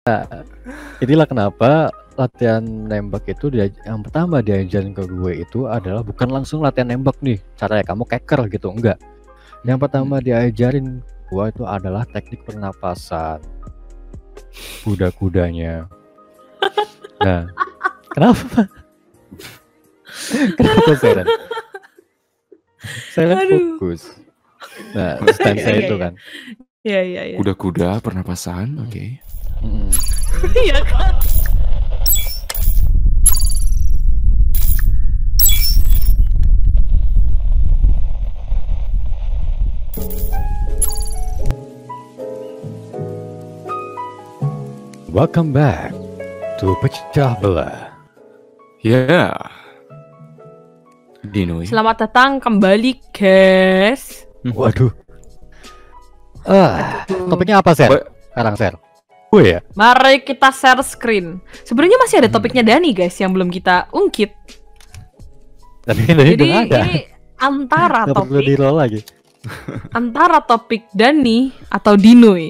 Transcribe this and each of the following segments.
inilah kenapa latihan nembak itu yang pertama diajarin ke gue itu adalah bukan langsung latihan nembak nih, caranya kamu keker gitu, enggak. Yang pertama diajarin gue itu adalah teknik pernapasan, kuda-kudanya. Nah, kenapa? Kenapa Seren? Seren fokus. Nah, stand saya itu kan. Iya. Kuda-kuda pernapasan, oke. Iya kan. Welcome back to Pecah Belah. Ya. Dino. Selamat datang kembali, guys. Waduh. Topiknya apa, Ser? Sekarang, Ser. Ya. Mari kita share screen. Sebenarnya masih ada topiknya Dani, guys, yang belum kita ungkit. Tapi jadi ini antara topik lagi. Antara topik Dani atau Dinoy.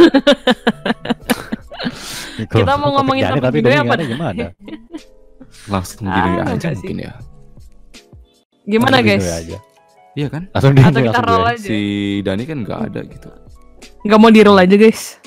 Kita mau ngomongin topik Dinoy apa? Gimana? Langsung Dinoy aja mungkin ya. Gimana, guys? Iya kan? Atau kita roll aja. Si Dani kan nggak ada gitu. Nggak mau di roll aja, guys.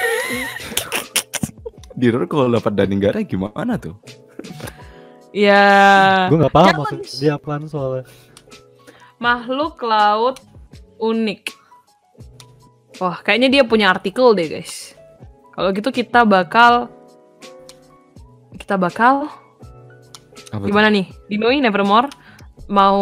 Di roll kalau dapat Dani nggak ada gimana tuh? Ya. Gue nggak paham maksud dia apaan soalnya. Makhluk laut unik. Wah, kayaknya dia punya artikel deh, guys. Kalau gitu kita bakal gimana nih? Dinoy Nevermore mau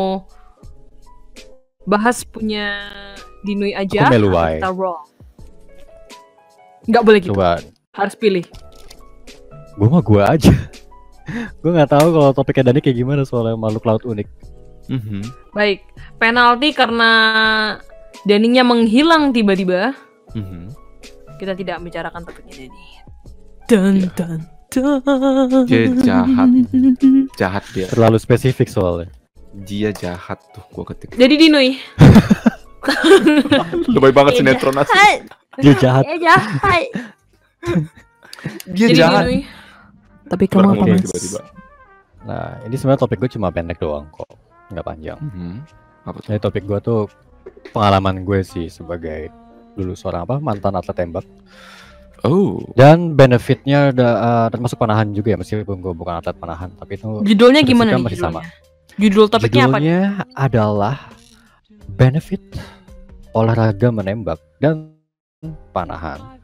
bahas punya Dinoy aja atau kita roll? Nggak boleh gitu. Coba. Harus pilih. Gue aja. Gue nggak tahu kalau topiknya Dani kayak gimana soalnya makhluk laut unik. Baik, penalti karena Daninya menghilang tiba-tiba. Kita tidak membicarakan topiknya Dani. Dun. Dia jahat dia. Terlalu spesifik soalnya. Dia jahat tuh gua ketik. Jadi Dinoy. Lebay banget sinetron asli. Dia jahat. Dia jahat. Dinoy. Tapi kamu apa, Mas? Tiba-tiba. Nah, ini sebenarnya topik gue cuma pendek doang kok, nggak panjang. Apa tuh? Jadi topik gue tuh pengalaman gue sih sebagai dulu seorang mantan atlet tembak. Oh. Dan benefitnya termasuk panahan juga ya, meskipun gue bukan atlet panahan, tapi itu judulnya gimana nih? Masih sama. Judul topiknya apa? Judulnya adalah benefit olahraga menembak dan panahan.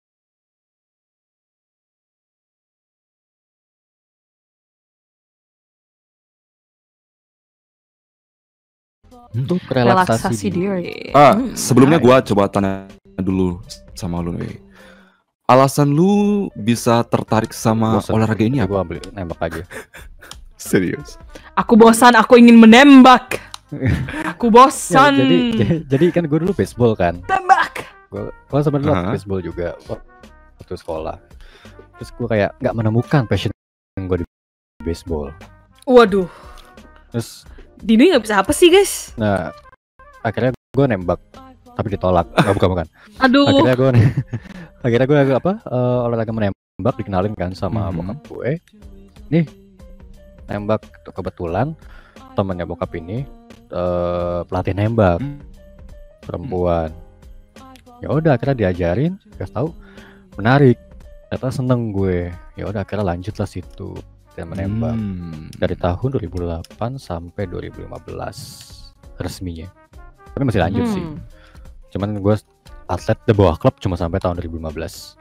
Untuk relaksasi diri. Sebelumnya gua coba tanya dulu sama lu nih. Alasan lu bisa tertarik sama olahraga ini apa? Gua ambil nembak aja. Serius? Aku bosan, aku ingin menembak. Aku bosan. Ya, jadi kan gue dulu baseball kan. Tembak. Gue sebenarnya baseball juga waktu sekolah. Terus gue kayak nggak menemukan passion gue di baseball. Waduh. Terus Dini nggak bisa apa sih, guys? Nah, akhirnya gue nembak tapi ditolak. Bukan. Aduh. Akhirnya gue olahraga menembak dikenalin kan sama bokap gue. Nih nembak kebetulan temannya bokap ini pelatih nembak perempuan. Ya udah akhirnya diajarin, kasih tahu menarik. Ternyata seneng gue. Ya udah akhirnya lanjut lah situ. Menembak dari tahun 2008 sampai 2015 resminya, tapi masih lanjut sih. Cuman gue atlet di bawah klub cuma sampai tahun 2015.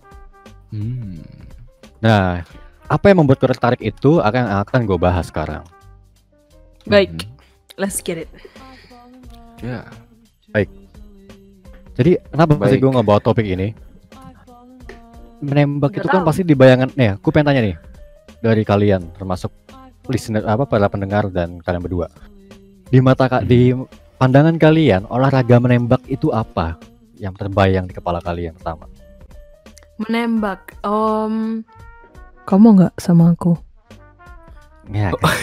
Nah, apa yang membuat gue tertarik itu akan gue bahas sekarang. Baik, let's get it. Ya, baik. Jadi kenapa sih gue ngebawa topik ini? Menembak itu kan pasti di bayangan. Nih, aku pengen tanya nih. Dari kalian termasuk listener para pendengar dan kalian berdua, di di pandangan kalian olahraga menembak itu apa yang terbayang di kepala kalian pertama? Menembak, kamu nggak sama aku? Ya, kan?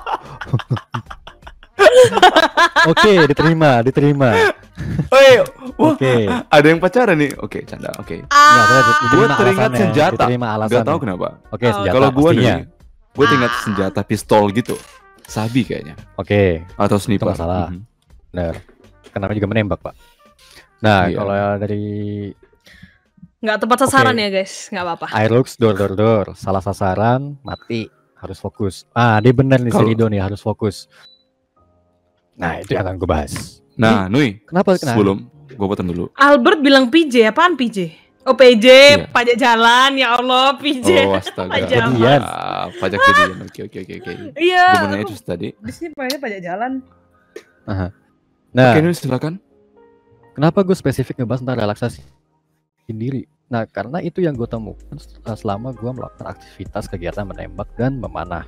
Oke, diterima. Oke. Ada yang pacaran nih. Oke, canda. Oke. Enggak, saya Gue diterima teringat alasannya. senjata. Diterima Gak tahu alasannya. kenapa. Oke, Oh, senjata Kalau gue pastinya. nih, gue teringat senjata pistol gitu. Sabi kayaknya. Oke, Atau itu sniper. nggak salah. Mhm. Benar. Kenapa juga menembak, Pak? Nah, Iya. kalau dari Nggak tepat sasaran Oke. ya guys, nggak apa-apa. Airlux door, salah sasaran, mati, harus fokus. Ah, dia bener nih si Kalau- Rido nih, harus fokus. Nah, itu yang akan gue bahas. Nah, Nui, Kenapa? sebelum gue potong dulu. Albert bilang PJ, apaan PJ? Oh PJ, Iya. pajak jalan, ya Allah PJ. Oh, astaga. Pajak Jadian. Pajak jadian. Oke. Iya. Gue mau nanya itu tadi. Di sini pajak jalan. Nah, Oke, Nui silakan. kenapa gue spesifik ngebahas tentang relaksasi diri? Nah, karena itu yang gue temukan selama gue melakukan aktivitas kegiatan menembak dan memanah.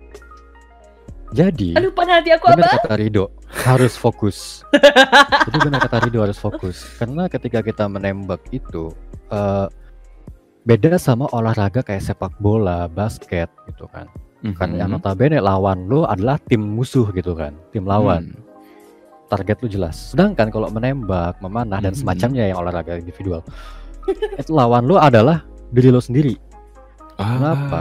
Jadi, Aduh, pada hati aku benar apa? kata Rido, harus fokus. Jadi benar kata Rido, harus fokus. Karena ketika kita menembak itu beda sama olahraga kayak sepak bola, basket gitu kan. Kan yang notabene lawan lo adalah tim musuh gitu kan, tim lawan. Target lu jelas. Sedangkan kalau menembak, memanah dan semacamnya yang olahraga individual, itu lawan lu adalah diri lo sendiri. Kenapa?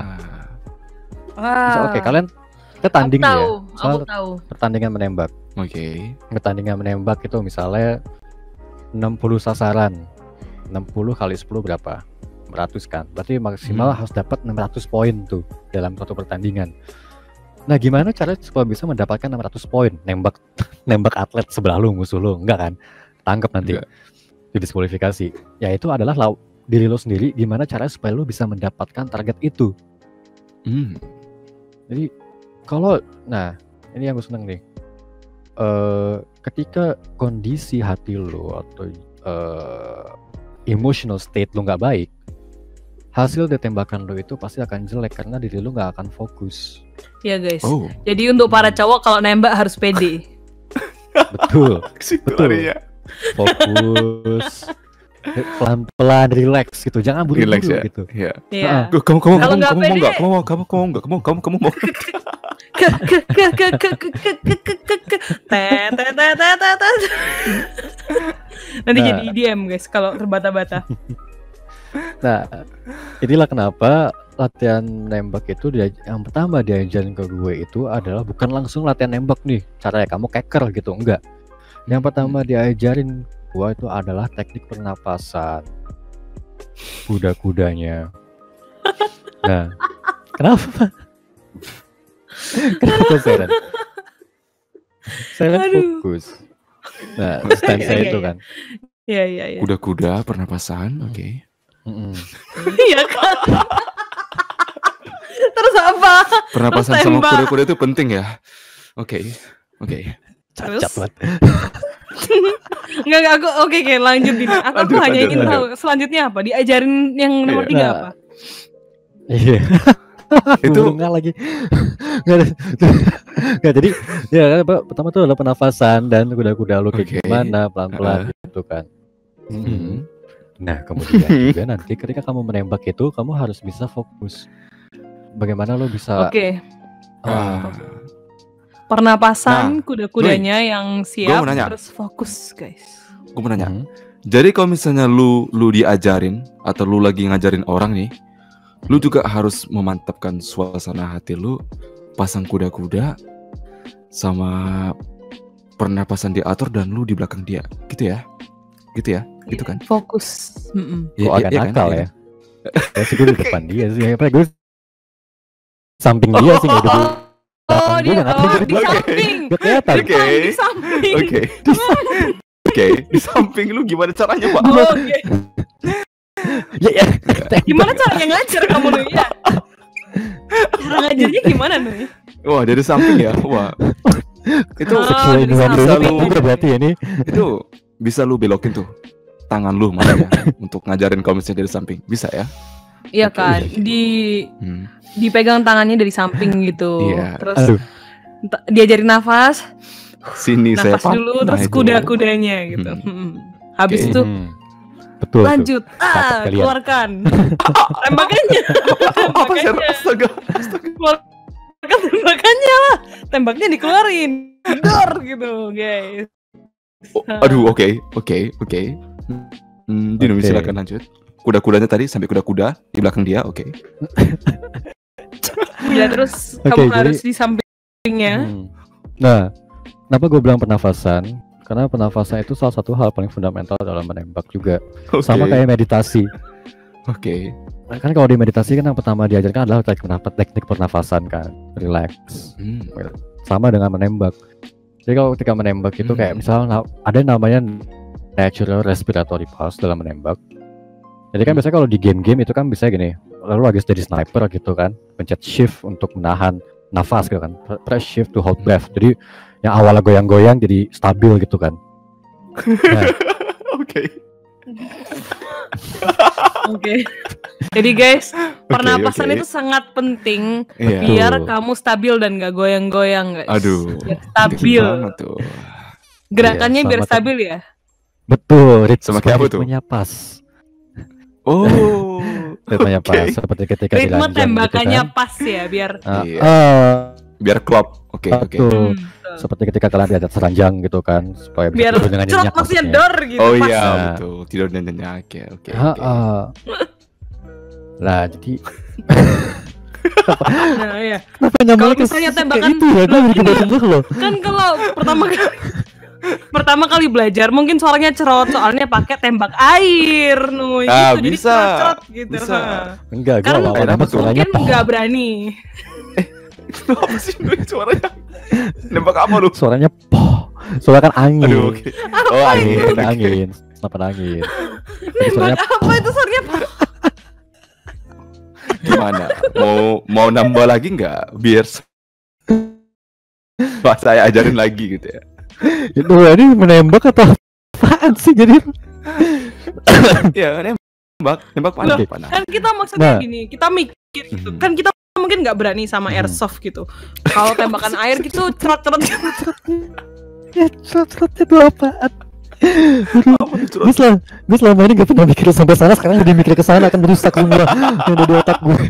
Oke, kalian kita tanding ya. Aku Soal tahu. pertandingan menembak. Oke. Pertandingan menembak itu misalnya 60 sasaran. 60 kali 10 berapa? 100 kan. Berarti maksimal harus dapat 600 poin tuh dalam suatu pertandingan. Nah, gimana caranya supaya bisa mendapatkan 600 poin? Nembak atlet sebelah lu, musuh lu, enggak kan? Tangkap nanti. Didiskualifikasi. Ya itu adalah diri lo sendiri, gimana caranya supaya lo bisa mendapatkan target itu. Jadi nah ini yang gue seneng nih. Ketika kondisi hati lo atau emotional state lo nggak baik, hasil dari tembakan lo itu pasti akan jelek karena diri lo nggak akan fokus. Ya guys. Oh. Jadi untuk para cowok kalau nembak harus pede. Betul. Betul. Fokus. Pelan-pelan, relax gitu. Jangan buru-buru Relax ya. gitu. Iya. Kamu Kalau nggak mau pede- nggak? Kamu mau? Nanti Nah. jadi IDM guys kalau terbata-bata. Nah, inilah kenapa latihan nembak itu yang pertama diajarin ke gue itu adalah bukan langsung latihan nembak nih, caranya kamu keker gitu, enggak. Yang pertama diajarin gue itu adalah teknik pernapasan, kuda-kudanya. Nah, kenapa? Kenapa Seren? Seren Aduh. fokus. Nah, stand saya itu kan. Iya. Kuda-kuda pernapasan. Oke. Iya kan. Terus apa? Pernapasan Terus sama tembak. kuda-kuda itu penting ya. Oke. Terus? Cacat banget. Enggak aku oke lanjutin. Aku hanya Lanjut, ingin lanjut. tahu selanjutnya apa? Diajarin yang nomor Iya. 3 Nah. apa? Iya. Itu- Nggak lagi. Nggak, jadi ya kan, pertama tuh adalah pernafasan dan kuda-kuda lu kayak Oke. gimana pelan-pelan gitu kan. Mhm. Nah, kemudian juga nanti ketika kamu menembak itu kamu harus bisa fokus. Bagaimana lo bisa Oke. Ah. Pernapasan Nah, kuda-kudanya yang siap mau nanya. terus fokus, guys. Gue mau nanya. Mhm. Jadi kalau misalnya lu diajarin atau lu lagi ngajarin orang nih, lu juga harus memantapkan suasana hati lu, pasang kuda-kuda sama pernapasan diatur dan lu di belakang dia. Gitu ya? Gitu kan? Fokus. Mm-mm. Kok agak nakal ya? Ya sih gue di depan dia sih. Apa gue samping dia sih nggak di belakang Dia dia ngapain di dia? samping. Gak kelihatan. Oke. Di samping. Oke. Oke, di samping lu gimana caranya, Pak? Oh, oke. Ya. Gimana caranya ngajar kamu nih ya? Cara ngajarnya gimana nih? Wah, dari samping ya. Wah. Itu Oh, Sexual dari innuendo samping. juga berarti ini. itu bisa lu belokin tuh tangan lu makanya untuk ngajarin kalau misalnya dari samping. Bisa ya? Iya Oke. kan, dipegang tangannya dari samping gitu. Iya. Terus Aduh. diajarin nafas Sini saya nafas dulu Nah, terus itu. kuda-kudanya gitu. Habis Oke. itu Betul. lanjut, Cakep kalian. keluarkan tembakannya. Apa sih? Tembakannya. Astaga. Keluarkan tembakannya lah, tembaknya dikeluarin, dor gitu guys. Aduh, oke. Dino Oke. silakan lanjut. Kuda-kudanya tadi sampai kuda-kuda di belakang dia, oke. Ya terus Oke, kamu jadi- harus di sampingnya. Nah, kenapa gue bilang pernafasan? Karena pernafasan itu salah satu hal paling fundamental dalam menembak juga. Oke. Sama kayak meditasi. Oke. Kan kalau di meditasi kan yang pertama diajarkan adalah teknik pernafasan kan, relax. Hmm. Sama dengan menembak. Jadi kalau ketika menembak itu kayak misalnya ada yang namanya natural respiratory pause dalam menembak. Jadi kan biasanya kalau di game-game itu kan bisa gini, lalu lagi jadi sniper gitu kan, pencet shift untuk menahan nafas gitu kan, press shift to hold breath. Jadi yang awalnya goyang-goyang jadi stabil gitu kan. Nah, Oke. Oke. Jadi guys, pernapasan oke. itu sangat penting Iya. biar Betul. kamu stabil dan gak goyang-goyang guys. Aduh. Biar stabil. Dikit banget tuh. Gerakannya Iya, biar sama stabil ya. betul, Sama kayak apa tuh? ritmenya pas. Oh. Ritmenya Oke. pas seperti ketika Ritme dilanjang tembakannya gitu kan. pas ya biar. Iya. Ah, Biar klop. Oke. betul. betul. Seperti ketika kalian di atas ranjang gitu kan, supaya bisa Biar tidur dengan cerot nyenyak maksudnya maksudnya. dor gitu Oh pas. iya, Nah. betul. Tidur dan nyenyak. Oke. Lah jadi Nah, iya. kenapa nyambung Kalau ke misalnya kayak tembakan- itu ya, gue jadi kebaca loh. Kan kalau pertama kali belajar mungkin suaranya cerot soalnya pakai tembak air. No, Ah, gitu. Jadi bisa. cerot gitu. Bisa. Enggak, gue Karena awal nembak suaranya mungkin nggak berani. Apa sih suaranya? Nembak apa lu? suaranya poh. Suara kan angin. Aduh, oke. Oh, angin. Ada angin, senapan angin. Jadi Nembak suaranya apa itu suaranya? Gimana? Mau nambah lagi nggak? Biar saya ajarin lagi gitu ya. itu ini menembak atau apaan sih jadi? Iya, nembak panah, Oke. panah. Kan kita maksudnya Nah. gini, kita mikir gitu. Mhm. Kan kita mungkin nggak berani sama airsoft gitu. Kalau tembakan air gitu cerot-cerot. Ya, cerot-cerotnya itu apaan? Gue selama ini gak pernah mikir sampai sana, sekarang jadi mikir ke sana akan merusak semua yang ada di otak gue.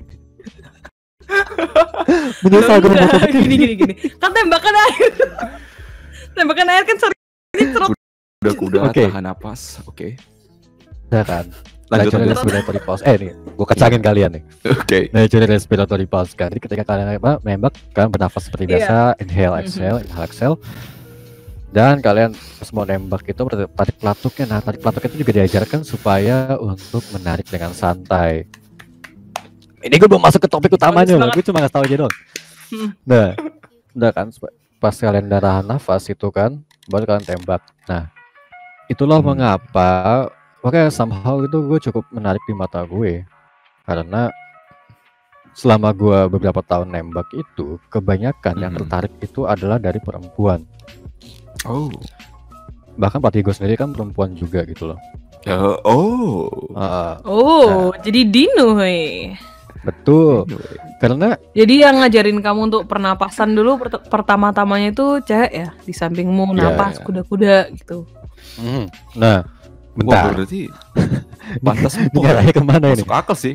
Menyesal gue mau pikir. Gini. Kan tembakan air. Tembakan air kan suaranya cerot. Kuda-kuda Oke. tahan napas. Oke. Ya kan. Lanjut, Natural lanjut. respiratory pause. Nih, gue kecangin kalian nih. Oke. Natural respiratory pause kan. Jadi ketika kalian menembak, kalian bernafas seperti Iya. biasa, inhale, exhale. Dan kalian pas mau nembak itu tarik pelatuknya. Nah, tarik pelatuk itu juga diajarkan supaya untuk menarik dengan santai. Ini gue belum masuk ke topik utamanya loh, banget. gue cuma ngasih tahu aja dong. Hmm. Nah, udah kan pas kalian darahan nafas itu kan, baru kalian tembak. Nah, itulah mengapa, makanya somehow itu gue cukup menarik di mata gue, karena selama gue beberapa tahun nembak itu, kebanyakan yang tertarik itu adalah dari perempuan. Oh. Bahkan pelatih gue sendiri kan perempuan juga gitu loh. Oh. Oh, jadi Dino, hei. Betul. Karena Jadi yang ngajarin kamu untuk pernapasan dulu pertama-tamanya itu cewek ya, di sampingmu Iya, napas iya. kuda-kuda gitu. nah, Wah, bentar. berarti pantas Ini arahnya kemana ini? masuk akal sih.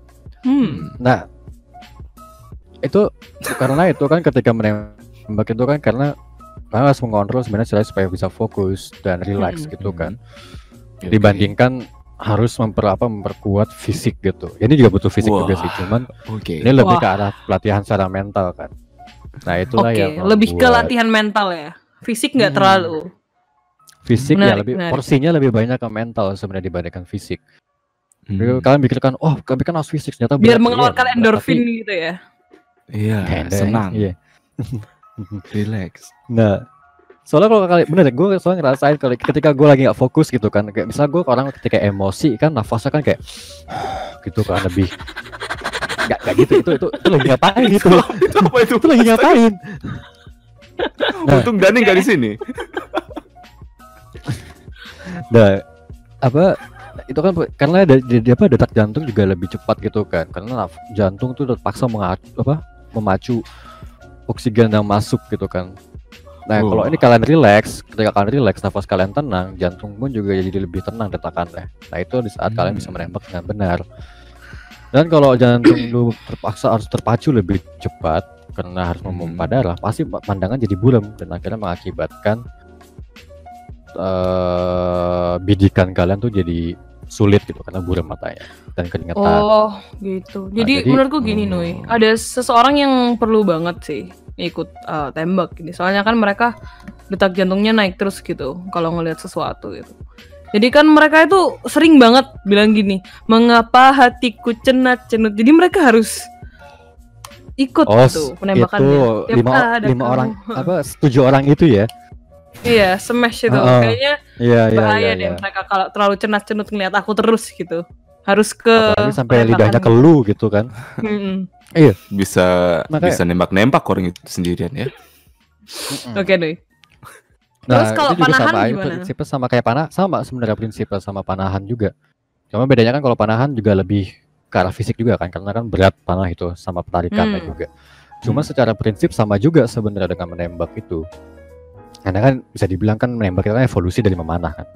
Nah, itu karena itu kan ketika menembak itu kan karena harus mengontrol sebenarnya supaya bisa fokus dan relax gitu kan. Dibandingkan harus memperkuat fisik gitu. Ini juga butuh fisik Wah. juga sih, cuman Oke. ini lebih Wah. ke arah pelatihan secara mental kan. Nah, itulah Oke, yang lebih ke membuat latihan mental ya. Fisik nggak terlalu. fisik ya Menarik, lebih menarik. porsinya lebih banyak ke mental sebenarnya dibandingkan fisik. Jadi Hmm. kalian pikirkan, oh, kami kan harus fisik, ternyata Biar berat. mengeluarkan Iya, endorfin tapi- gitu ya. Iya, Kinda, senang, Iya. relax. Nah, soalnya kalau kali bener gue soalnya ngerasain kalau ketika gue lagi nggak fokus gitu kan, kayak misalnya gue orang ketika emosi kan nafasnya kan kayak gitu kan lebih nggak gitu itu lagi ngapain gitu Itu apa itu? itu lagi ngapain. Nah. Untung Dani nggak di sini. Nah, apa itu kan karena detak jantung juga lebih cepat gitu kan, karena jantung tuh terpaksa memacu oksigen yang masuk gitu kan. Nah, kalau ini kalian relax, ketika kalian relax, nafas kalian tenang, jantung pun juga jadi lebih tenang detakannya. Nah, itu di saat kalian bisa menembak dengan benar. Dan kalau jantung lu terpaksa harus terpacu lebih cepat karena harus memompa darah, pasti pandangan jadi buram dan akhirnya mengakibatkan bidikan kalian tuh jadi sulit gitu karena buram matanya dan keringetan. Oh, gitu. Jadi menurutku gini, Nui, ada seseorang yang perlu banget sih ikut tembak ini. Soalnya kan mereka detak jantungnya naik terus gitu kalau ngelihat sesuatu gitu. Jadi kan mereka itu sering banget bilang gini, mengapa hatiku cenat-cenut. Jadi mereka harus ikut gitu penembakannya. Itu 5 orang apa 7 orang itu ya? Iya, smash itu. Kayaknya bahaya deh iya. mereka kalau terlalu cenat-cenut ngeliat aku terus gitu. Harus ke apalagi sampai lidahnya kelu gitu kan. Iya, bisa nembak-nembak orang itu sendirian ya. Oke deh. Nah, terus kalau itu juga panahan sama, gimana? prinsipnya sama kayak sama sebenarnya prinsipnya sama panahan juga. Cuma bedanya kan kalau panahan juga lebih ke arah fisik juga kan, karena kan berat panah itu sama penarikannya juga. Cuma secara prinsip sama juga sebenarnya dengan menembak itu. Karena kan bisa dibilang kan menembak itu kan evolusi dari memanah kan.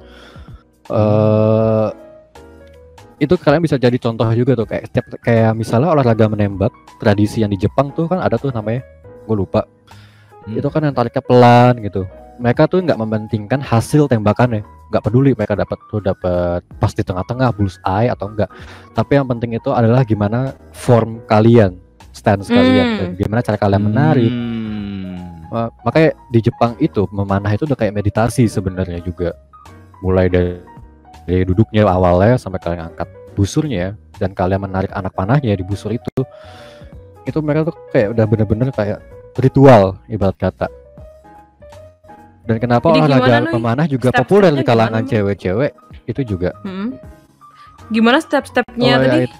Itu kalian bisa jadi contoh juga tuh kayak misalnya olahraga menembak tradisi yang di Jepang tuh kan ada tuh namanya, gue lupa. Itu kan yang tariknya pelan gitu. Mereka tuh nggak mementingkan hasil tembakannya, nggak peduli mereka dapat pas di tengah-tengah bullseye atau enggak. Tapi yang penting itu adalah gimana form kalian, stance kalian, dan gimana cara kalian menarik. Makanya di Jepang itu memanah itu udah kayak meditasi sebenarnya juga. Mulai dari duduknya awalnya sampai kalian angkat busurnya dan kalian menarik anak panahnya di busur itu mereka tuh kayak udah bener-bener kayak ritual ibarat kata. Dan kenapa olahraga memanah juga populer di kalangan cewek-cewek itu juga. Gimana step-stepnya tadi?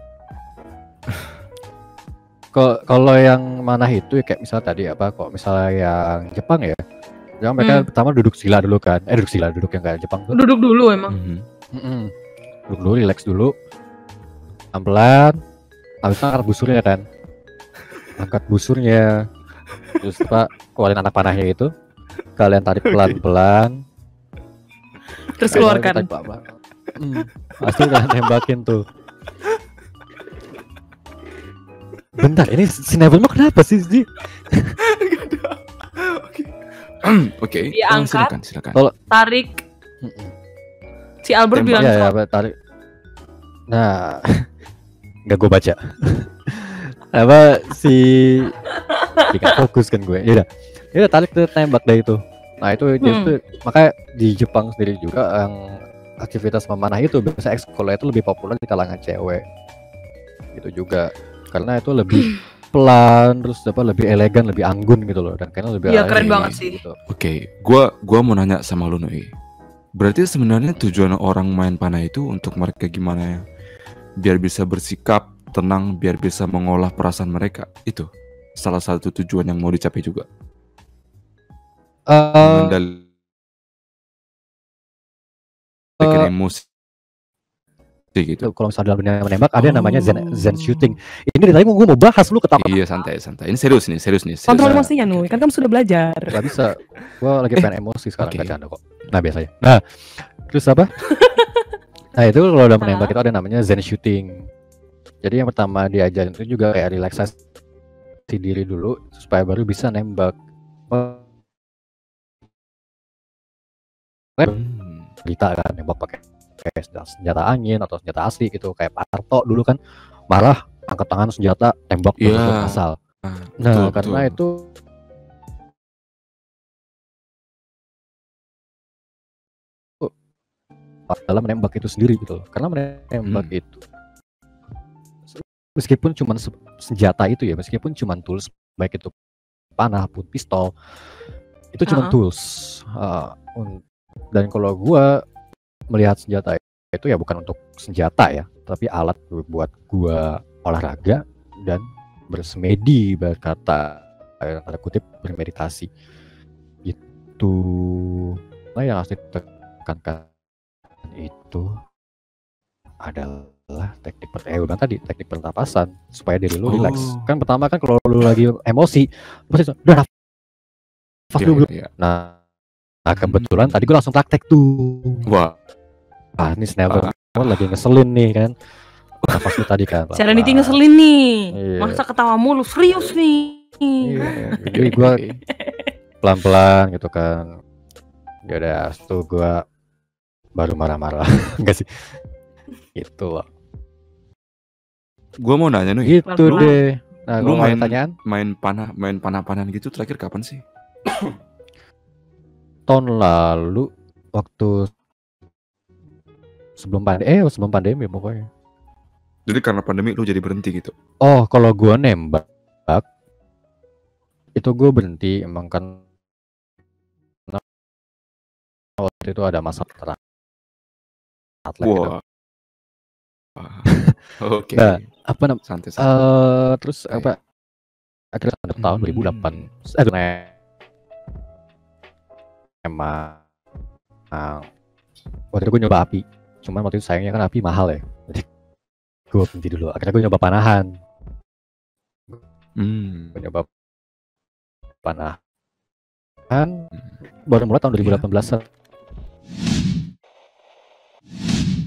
Kalau yang manah itu ya kayak misalnya tadi kalau misalnya yang Jepang ya, yang mereka pertama duduk sila dulu kan, duduk yang kayak Jepang tuh. Duduk dulu emang. Duduk dulu, relax dulu, pelan-pelan, habis itu angkat busurnya kan, terus keluarin anak panahnya itu. Kalian tarik pelan-pelan, terus keluarkan. Pasti kalian tembakin tuh. Bentar, ini si Neville mau kenapa sih? Oke. Diangkat, silakan. tarik. Si Albert bilang tarik. Nah, nggak gue baca. Tidak fokus kan gue. Ya tarik tuh tembak deh itu. Nah itu makanya di Jepang sendiri juga yang aktivitas memanah itu biasa ekskulnya itu lebih populer di kalangan cewek. Gitu juga karena itu lebih pelan, terus lebih elegan, lebih anggun gitu loh, dan kayaknya lebih keren banget sih. Gitu. Oke, gua mau nanya sama lu Nui. Berarti sebenarnya tujuan orang main panah itu untuk mereka gimana ya? Biar bisa bersikap tenang, biar bisa mengolah perasaan mereka. Itu salah satu tujuan yang mau dicapai juga. Mengendalikan emosi gitu. Kalau misalnya dalam dunia menembak ada yang namanya zen shooting. Ini dari tadi gue mau bahas lu ketawa. Iya santai. Ini serius nih. Kontrol emosinya Nui, kan kamu sudah belajar. Gak bisa. Gue lagi pengen emosi sekarang, gak canda kok. Nah biasanya. Nah terus apa? Nah itu kalau dalam menembak itu ada namanya zen shooting. Jadi yang pertama diajarin itu juga kayak relaksasi diri dulu supaya baru bisa nembak. Kita kan nembak pakai senjata angin atau senjata asli gitu, kayak Parto dulu kan marah angkat tangan senjata tembak asal. Nah karena itu dalam menembak itu sendiri gitu loh. Karena menembak itu meskipun cuma senjata itu ya, meskipun cuma tools, baik itu panah pun pistol, itu cuma tools. Dan kalau gua melihat senjata itu ya bukan untuk senjata ya, tapi alat buat gua olahraga dan bersemedi, berkata tanda kutip bermeditasi gitu. Nah yang harus ditekankan itu adalah teknik teknik pernapasan supaya diri lu relax. Kan pertama kan kalau lu lagi emosi pasti udah nafas dulu. Nah kebetulan tadi gue langsung praktek tuh. Wah ini Snapper lagi ngeselin nih kan. Nafas lu tadi kan. Serenity ngeselin nih. Masa ketawa mulu, serius nih. Jadi gue pelan-pelan gitu kan. Ya udah, tuh gue baru marah-marah. Enggak sih, gitu loh. Gue mau nanya nih, Gitu Pelan-pelan. deh. Nah, lu kalau ada pertanyaan, main panah-panahan gitu terakhir kapan sih? tahun lalu waktu sebelum pandemi pokoknya. Jadi karena pandemi lu jadi berhenti gitu? Oh, kalau gue nembak itu gue berhenti emang kan waktu itu ada masalah atlet gitu. Wah. Oke. Nah, apa namanya? Santai. Terus Baik. apa? Akhirnya tahun 2008. Emang waktu itu gue nyoba api. Cuman waktu itu sayangnya kan api mahal ya. Jadi gue berhenti dulu. Akhirnya gue nyoba panahan. Gue nyoba panahan baru mulai tahun 2018.